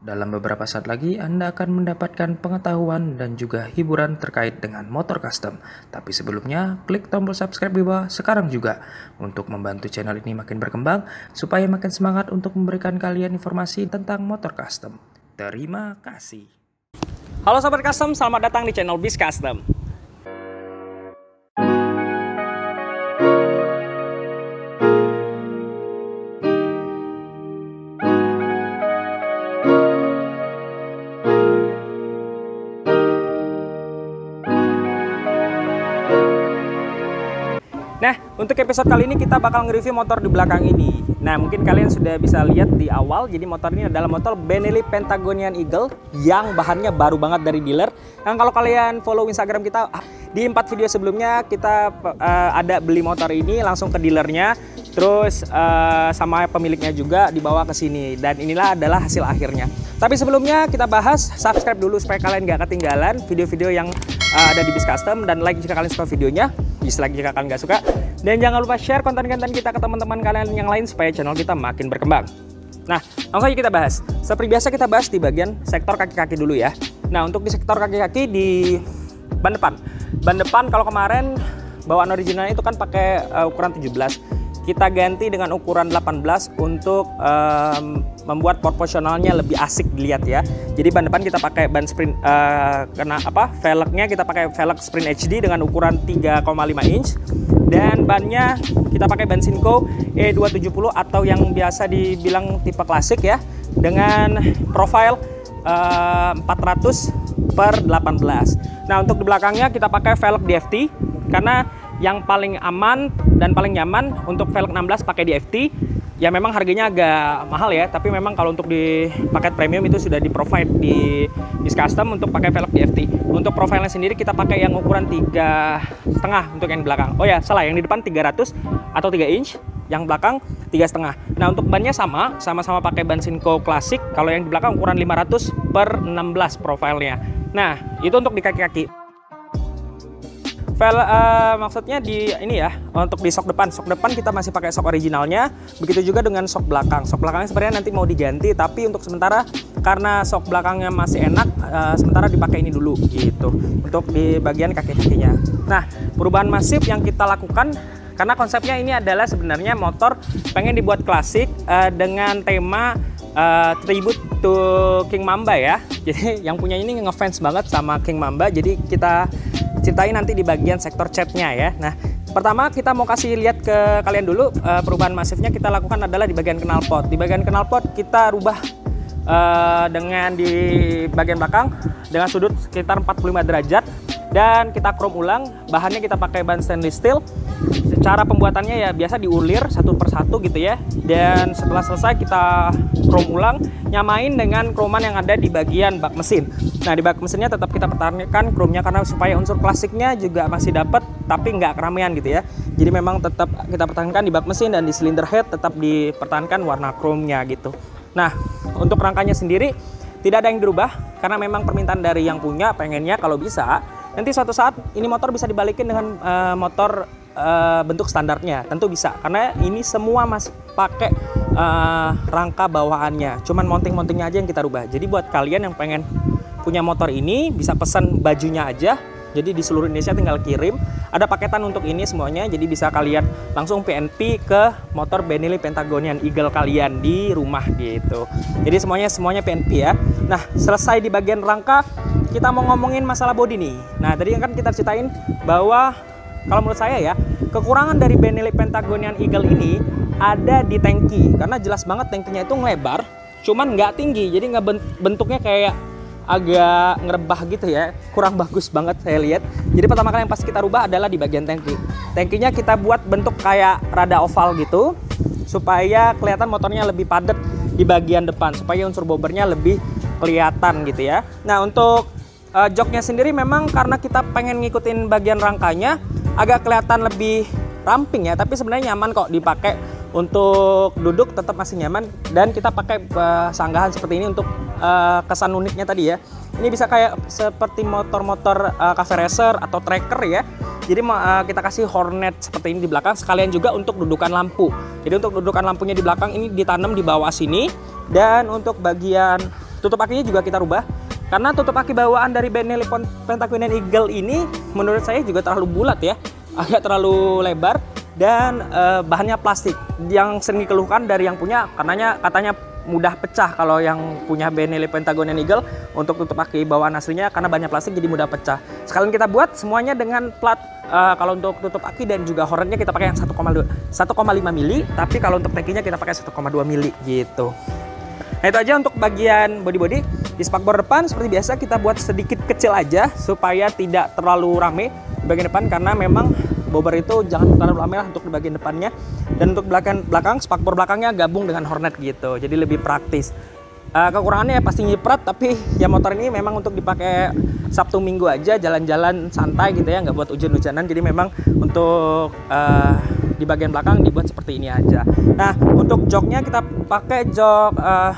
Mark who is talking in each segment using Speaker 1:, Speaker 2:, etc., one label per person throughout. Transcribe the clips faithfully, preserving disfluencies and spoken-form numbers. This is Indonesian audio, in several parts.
Speaker 1: Dalam beberapa saat lagi Anda akan mendapatkan pengetahuan dan juga hiburan terkait dengan motor custom. Tapi sebelumnya, klik tombol subscribe di bawah sekarang juga untuk membantu channel ini makin berkembang supaya makin semangat untuk memberikan kalian informasi tentang motor custom. Terima kasih.
Speaker 2: Halo Sobat Custom, selamat datang di channel Bis Custom. Nah, untuk episode kali ini kita bakal nge-review motor di belakang ini. Nah, mungkin kalian sudah bisa lihat di awal, jadi motor ini adalah motor Benelli Pentagonian Eagle yang bahannya baru banget dari dealer. Yang kalau kalian follow Instagram kita, di empat video sebelumnya kita uh, ada beli motor ini langsung ke dealernya, terus uh, sama pemiliknya juga dibawa ke sini. Dan inilah adalah hasil akhirnya. Tapi sebelumnya kita bahas, subscribe dulu supaya kalian gak ketinggalan video-video yang uh, ada di Bis Custom, dan like jika kalian suka videonya, dislike jika kalian gak suka, dan jangan lupa share konten-konten kita ke teman-teman kalian yang lain supaya channel kita makin berkembang. Nah, langsung aja kita bahas. Seperti biasa kita bahas di bagian sektor kaki-kaki dulu ya. Nah, untuk di sektor kaki-kaki di ban depan. Ban depan kalau kemarin bawaan originalnya itu kan pakai uh, ukuran tujuh belas. Kita ganti dengan ukuran delapan belas untuk um, membuat proporsionalnya lebih asik dilihat ya. Jadi ban depan kita pakai ban sprint uh, kena apa? Velgnya kita pakai velg sprint H D dengan ukuran tiga koma lima inch, dan bannya kita pakai ban Sinco E dua tujuh nol atau yang biasa dibilang tipe klasik ya, dengan profile uh, empat ratus per delapan belas. Nah, untuk di belakangnya kita pakai velg D F T karena yang paling aman dan paling nyaman untuk velg enam belas pakai D F T. Ya memang harganya agak mahal ya, tapi memang kalau untuk di paket premium itu sudah di provide di Bis Custom untuk pakai velg D F T. Untuk profilnya sendiri kita pakai yang ukuran tiga setengah untuk yang di belakang. Oh ya, salah, yang di depan tiga ratus atau tiga inch, yang belakang tiga setengah. Nah, untuk bannya sama, sama-sama pakai ban Sinco klasik. Kalau yang di belakang ukuran lima ratus per enam belas profilnya. Nah, itu untuk di kaki-kaki. Vel, uh, maksudnya di ini ya, untuk di sok depan. Sok depan kita masih pakai sok originalnya. Begitu juga dengan sok belakang. Sok belakangnya sebenarnya nanti mau diganti, tapi untuk sementara karena sok belakangnya masih enak, uh, sementara dipakai ini dulu gitu. Untuk di bagian kaki-kakinya. Nah, perubahan masif yang kita lakukan karena konsepnya ini adalah sebenarnya motor pengen dibuat klasik uh, dengan tema uh, tribute to King Mamba ya. Jadi yang punya ini ngefans banget sama King Mamba. Jadi kita ceritain nanti di bagian sektor catnya ya. Nah, pertama kita mau kasih lihat ke kalian dulu uh, perubahan masifnya kita lakukan adalah di bagian knalpot. Di bagian knalpot kita rubah uh, dengan di bagian belakang dengan sudut sekitar empat puluh lima derajat, dan kita chrome ulang. Bahannya kita pakai ban stainless steel. Cara pembuatannya ya biasa diulir satu persatu gitu ya. Dan setelah selesai kita chrome ulang, nyamain dengan kroman yang ada di bagian bak mesin. Nah, di bak mesinnya tetap kita pertahankan chrome-nya karena supaya unsur klasiknya juga masih dapat, tapi nggak keramaian gitu ya. Jadi memang tetap kita pertahankan di bak mesin, dan di cylinder head tetap dipertahankan warna chrome-nya gitu. Nah, untuk rangkanya sendiri tidak ada yang dirubah karena memang permintaan dari yang punya pengennya kalau bisa nanti suatu saat ini motor bisa dibalikin dengan uh, motor uh, bentuk standarnya. Tentu bisa karena ini semua masih pakai uh, rangka bawaannya, cuman mounting-mountingnya aja yang kita rubah. Jadi buat kalian yang pengen punya motor ini bisa pesan bajunya aja. Jadi di seluruh Indonesia tinggal kirim. Ada paketan untuk ini semuanya. Jadi bisa kalian langsung P N P ke motor Benelli Pentagonian Eagle kalian di rumah gitu. Jadi semuanya semuanya P N P ya. Nah, selesai di bagian rangka, kita mau ngomongin masalah bodi nih. Nah, tadi kan kita ceritain bahwa kalau menurut saya ya, kekurangan dari Benelli Pentagonian Eagle ini ada di tangki. Karena jelas banget tangkinya itu ngelebar, cuman nggak tinggi. Jadi nggak bentuknya kayak agak ngerebah gitu ya, kurang bagus banget saya lihat. Jadi pertama kali yang pasti kita rubah adalah di bagian tangki. Tangkinya kita buat bentuk kayak rada oval gitu, supaya kelihatan motornya lebih padat di bagian depan, supaya unsur bobbernya lebih kelihatan gitu ya. Nah, untuk uh, joknya sendiri memang karena kita pengen ngikutin bagian rangkanya agak kelihatan lebih ramping ya, tapi sebenarnya nyaman kok dipakai. Untuk duduk tetap masih nyaman, dan kita pakai uh, sanggahan seperti ini untuk uh, kesan uniknya tadi ya. Ini bisa kayak seperti motor-motor uh, cafe racer atau tracker ya. Jadi uh, kita kasih hornet seperti ini di belakang, sekalian juga untuk dudukan lampu. Jadi untuk dudukan lampunya di belakang ini ditanam di bawah sini, dan untuk bagian tutup akinya juga kita rubah. Karena tutup aki bawaan dari Benelli Pentagonal Eagle ini menurut saya juga terlalu bulat ya, agak terlalu lebar dan uh, bahannya plastik. Yang sering dikeluhkan dari yang punya, karenanya katanya mudah pecah kalau yang punya Benelli Pentagonal Eagle untuk tutup aki bawaan aslinya, karena banyak plastik jadi mudah pecah. Sekalian kita buat semuanya dengan plat uh, kalau untuk tutup aki dan juga hornetnya kita pakai yang satu koma lima mili, tapi kalau untuk tankinya kita pakai satu koma dua mili gitu. Nah itu aja untuk bagian body-body. Di spakbor depan seperti biasa kita buat sedikit kecil aja supaya tidak terlalu rame di bagian depan, karena memang bobber itu jangan terlalu rame lah untuk di bagian depannya. Dan untuk belakang belakang spakbor belakangnya gabung dengan hornet gitu, jadi lebih praktis. Uh, kekurangannya pasti nyiprat, tapi ya motor ini memang untuk dipakai Sabtu Minggu aja, jalan-jalan santai gitu ya, nggak buat hujan-hujanan. Jadi memang untuk uh, di bagian belakang dibuat seperti ini aja. Nah untuk joknya kita pakai jok uh,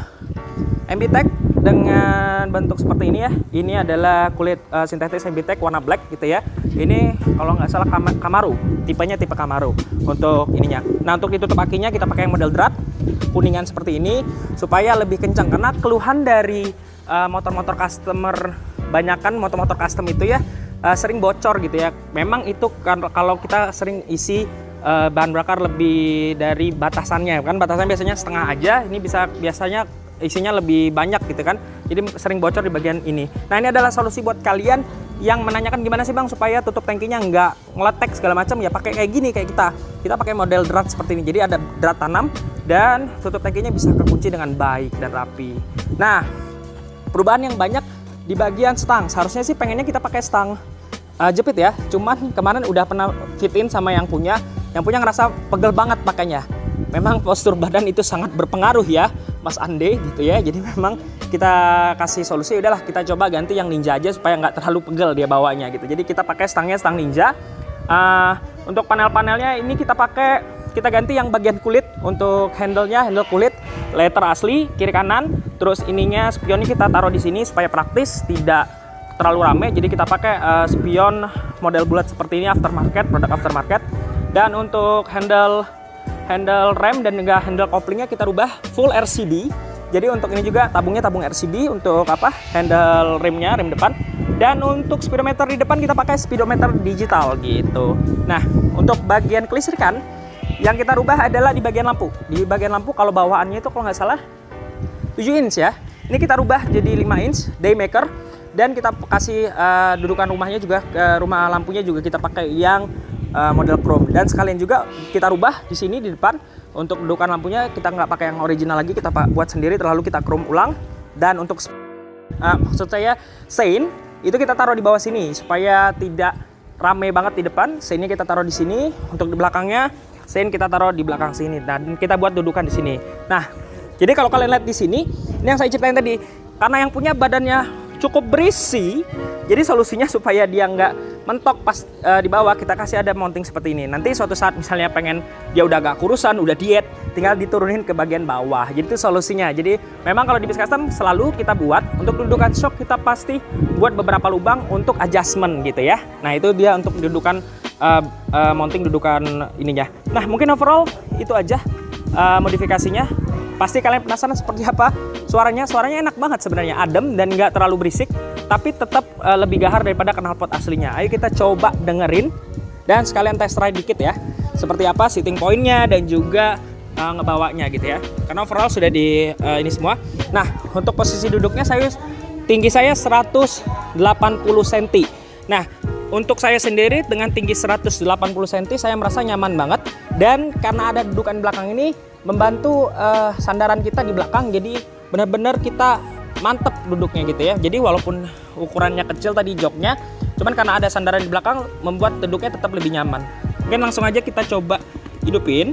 Speaker 2: M B Tech dengan bentuk seperti ini ya. Ini adalah kulit uh, sintetis M B Tech warna black gitu ya. Ini kalau nggak salah Camaro, tipenya tipe Camaro untuk ininya. Nah untuk ditutup akinya kita pakai yang model drat kuningan seperti ini supaya lebih kencang, karena keluhan dari motor-motor uh, customer, banyakan motor-motor custom itu ya uh, sering bocor gitu ya. Memang itu kan kalau kita sering isi uh, bahan bakar lebih dari batasannya, kan batasannya biasanya setengah aja, ini bisa biasanya isinya lebih banyak gitu kan, jadi sering bocor di bagian ini. Nah ini adalah solusi buat kalian yang menanyakan gimana sih bang supaya tutup tangkinya nggak ngeletek segala macam, ya pakai kayak gini, kayak kita kita pakai model drat seperti ini. Jadi ada drat tanam dan tutup tangkinya bisa kekunci dengan baik dan rapi. Nah perubahan yang banyak di bagian stang, seharusnya sih pengennya kita pakai stang uh, jepit ya, cuman kemarin udah pernah fit in sama yang punya yang punya ngerasa pegel banget pakainya. Memang postur badan itu sangat berpengaruh ya Mas Ande gitu ya. Jadi memang kita kasih solusi, udahlah kita coba ganti yang Ninja aja supaya nggak terlalu pegel dia bawanya gitu. Jadi kita pakai stangnya stang Ninja. Uh, untuk panel-panelnya ini kita pakai, kita ganti yang bagian kulit. Untuk handle-nya handle kulit letter asli kiri kanan. Terus ininya spionnya kita taruh di sini supaya praktis, tidak terlalu rame. Jadi kita pakai uh, spion model bulat seperti ini, aftermarket, produk aftermarket. Dan untuk handle handle rem dan juga handle koplingnya kita rubah full R C D. Jadi untuk ini juga tabungnya tabung R C D untuk apa? Handle remnya, rem depan. Dan untuk speedometer di depan kita pakai speedometer digital gitu. Nah, untuk bagian kelistrikan yang kita rubah adalah di bagian lampu. Di bagian lampu kalau bawaannya itu kalau nggak salah tujuh inch ya. Ini kita rubah jadi lima inch daymaker, dan kita kasih uh, dudukan rumahnya juga, ke rumah lampunya juga kita pakai yang Uh, model chrome, dan sekalian juga kita rubah di sini di depan untuk dudukan lampunya kita nggak pakai yang original lagi, kita buat sendiri, terlalu kita chrome ulang. Dan untuk uh, maksud saya sein itu kita taruh di bawah sini supaya tidak rame banget di depan. Seinnya kita taruh di sini, untuk di belakangnya sein kita taruh di belakang sini, dan kita buat dudukan di sini. Nah jadi kalau kalian lihat di sini, ini yang saya ceritain tadi, karena yang punya badannya cukup berisi, jadi solusinya supaya dia nggak mentok pas uh, di bawah, kita kasih ada mounting seperti ini. Nanti suatu saat misalnya pengen dia udah agak kurusan, udah diet, tinggal diturunin ke bagian bawah. Jadi itu solusinya. Jadi memang kalau di bis custom selalu kita buat untuk dudukan shock, kita pasti buat beberapa lubang untuk adjustment gitu ya. Nah itu dia untuk dudukan uh, uh, mounting dudukan ininya. Nah mungkin overall itu aja uh, modifikasinya. Pasti kalian penasaran seperti apa suaranya. Suaranya enak banget sebenarnya, adem dan nggak terlalu berisik, tapi tetap uh, lebih gahar daripada knalpot aslinya. Ayo kita coba dengerin dan sekalian test ride dikit ya, seperti apa sitting pointnya dan juga uh, ngebawanya gitu ya. Karena overall sudah di uh, ini semua. Nah untuk posisi duduknya, saya tinggi saya seratus delapan puluh sentimeter. Nah untuk saya sendiri dengan tinggi seratus delapan puluh sentimeter saya merasa nyaman banget, dan karena ada dudukan belakang ini membantu uh, sandaran kita di belakang, jadi benar-benar kita mantep duduknya gitu ya. Jadi walaupun ukurannya kecil tadi joknya, cuman karena ada sandaran di belakang membuat duduknya tetap lebih nyaman. Mungkin langsung aja kita coba hidupin.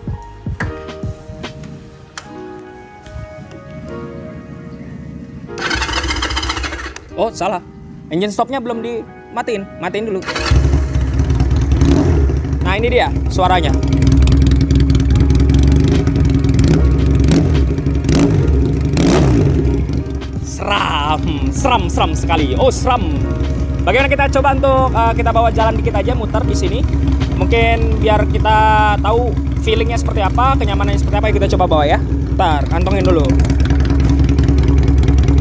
Speaker 2: Oh salah, engine stopnya belum dimatiin, matiin dulu. Nah ini dia suaranya. Seram, seram, seram sekali. Oh, seram. Bagaimana kita coba untuk uh, kita bawa jalan dikit aja, muter di sini. Mungkin biar kita tahu feelingnya seperti apa, kenyamanannya seperti apa, kita coba bawa ya. Ntar, kantongin dulu.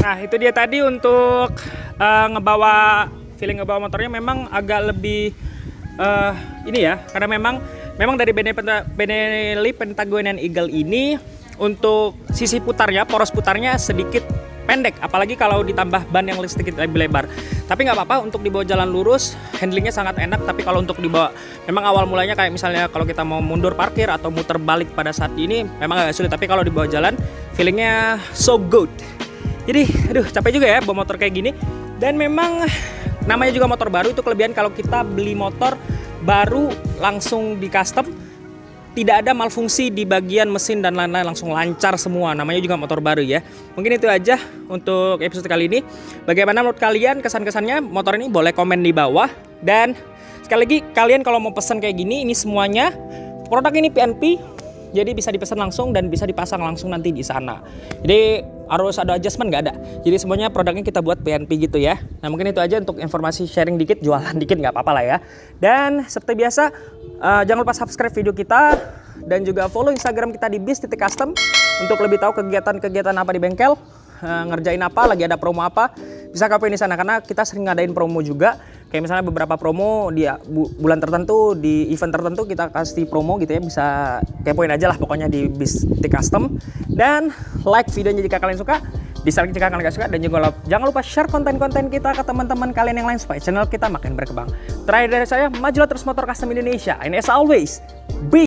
Speaker 2: Nah itu dia tadi untuk uh, ngebawa feeling ngebawa motornya memang agak lebih uh, ini ya, karena memang memang dari Benelli Patagonia Eagle ini untuk sisi putarnya, poros putarnya sedikit pendek, apalagi kalau ditambah ban yang sedikit lebih lebar. Tapi nggak apa-apa, untuk dibawa jalan lurus handlingnya sangat enak. Tapi kalau untuk dibawa, memang awal mulanya kayak misalnya kalau kita mau mundur parkir atau muter balik pada saat ini memang agak sulit. Tapi kalau dibawa jalan feelingnya so good. Jadi aduh capek juga ya bawa motor kayak gini. Dan memang namanya juga motor baru, itu kelebihan kalau kita beli motor baru langsung di custom, tidak ada malfungsi di bagian mesin dan lain-lain, langsung lancar semua. Namanya juga motor baru ya. Mungkin itu aja untuk episode kali ini. Bagaimana menurut kalian kesan-kesannya motor ini? Boleh komen di bawah. Dan sekali lagi, kalian kalau mau pesan kayak gini, ini semuanya produk ini P N P, jadi bisa dipesan langsung dan bisa dipasang langsung nanti di sana. Jadi harus ada adjustment nggak ada. Jadi semuanya produknya kita buat P N P gitu ya. Nah mungkin itu aja untuk informasi sharing dikit, jualan dikit nggak apa-apa lah ya. Dan seperti biasa, uh, jangan lupa subscribe video kita dan juga follow Instagram kita di bis titik custom untuk lebih tahu kegiatan-kegiatan apa di bengkel, uh, ngerjain apa, lagi ada promo apa. Bisa kepoin di sana karena kita sering ngadain promo juga. Kayak misalnya beberapa promo di bu, bulan tertentu, di event tertentu kita kasih promo gitu ya. Bisa kepoin aja lah pokoknya di bis titik custom. Dan like videonya jika kalian suka, dislike jika kalian gak suka, dan juga jangan lupa share konten-konten kita ke teman-teman kalian yang lain supaya channel kita makin berkembang. Terakhir dari saya, majulah terus motor custom Indonesia. And as always, be